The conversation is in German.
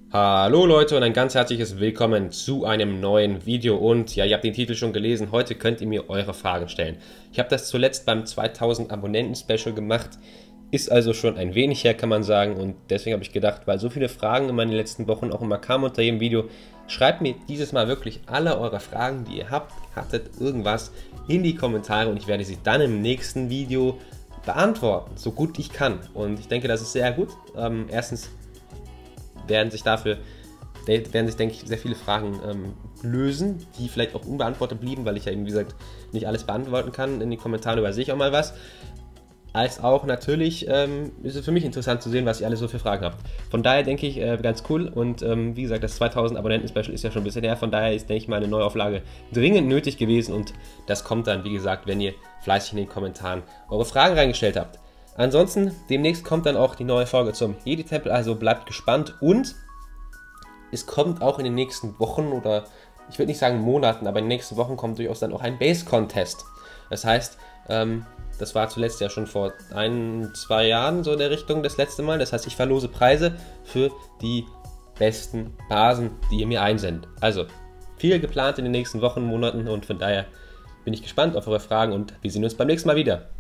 Hallo Leute und ein ganz herzliches Willkommen zu einem neuen Video und ja, ihr habt den Titel schon gelesen, heute könnt ihr mir eure Fragen stellen. Ich habe das zuletzt beim 2000 Abonnenten Special gemacht, ist also schon ein wenig her, kann man sagen, und deswegen habe ich gedacht, weil so viele Fragen in meinen letzten Wochen auch immer kamen unter jedem Video, schreibt mir dieses Mal wirklich alle eure Fragen, die ihr hattet, irgendwas in die Kommentare und ich werde sie dann im nächsten Video beantworten, so gut ich kann. Und ich denke, das ist sehr gut. Erstens werden sich, denke ich, sehr viele Fragen lösen, die vielleicht auch unbeantwortet blieben, weil ich ja eben, wie gesagt, nicht alles beantworten kann. In den Kommentaren übersehe ich auch mal was. Als auch natürlich ist es für mich interessant zu sehen, was ihr alle so für Fragen habt. Von daher denke ich, ganz cool. Und wie gesagt, das 2000 Abonnenten-Special ist ja schon ein bisschen her. Von daher ist, denke ich mal, eine Neuauflage dringend nötig gewesen. Und das kommt dann, wie gesagt, wenn ihr fleißig in den Kommentaren eure Fragen reingestellt habt. Ansonsten, demnächst kommt dann auch die neue Folge zum Jedi-Tempel, also bleibt gespannt und es kommt auch in den nächsten Wochen oder ich würde nicht sagen Monaten, aber in den nächsten Wochen kommt durchaus dann auch ein Base-Contest. Das heißt, das war zuletzt ja schon vor 1-2 Jahren so in der Richtung das letzte Mal. Das heißt, ich verlose Preise für die besten Basen, die ihr mir einsendet. Also, viel geplant in den nächsten Wochen, Monaten und von daher bin ich gespannt auf eure Fragen und wir sehen uns beim nächsten Mal wieder.